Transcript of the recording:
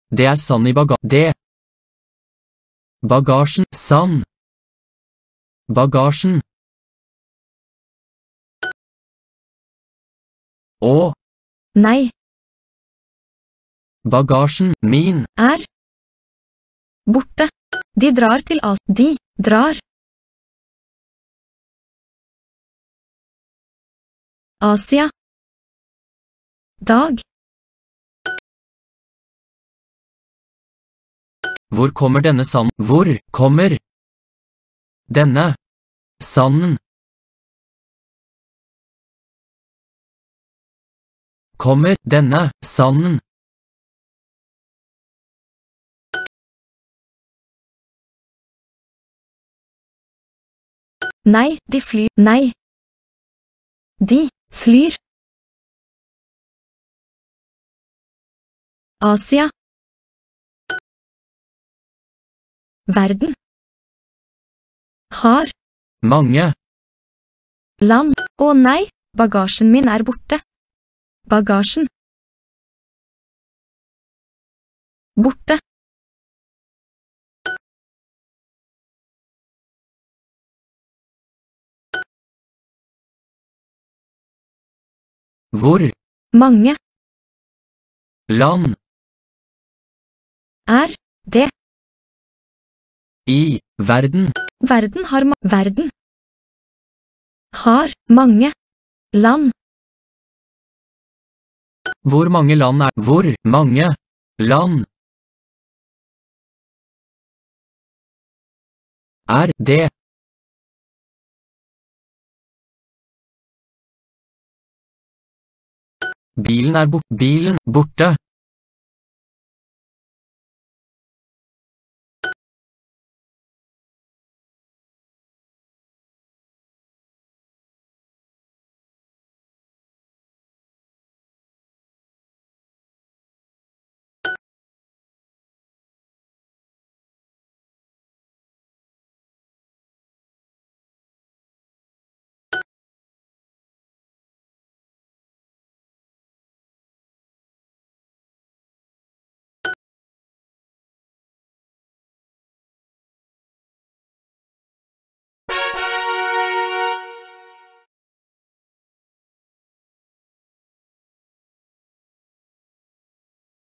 Det sann I det. Bagasjen, sann. Bagasjen. Å. Nei. Bagasjen, min. Borte. De drar til De drar. Asia. Dag. Hvor kommer denne sanden? Hvor kommer denne sanden? Kommer denne sanden? Nei, de flyr. Nei. De flyr. Asia. Verden. Har. Mange. Land. Å nei, bagasjen min borte. Bagasjen. Borte. Hvor mange land det I verden? Verden har verden har mange land. Hvor mange land hvor mange land det? Bilen borte.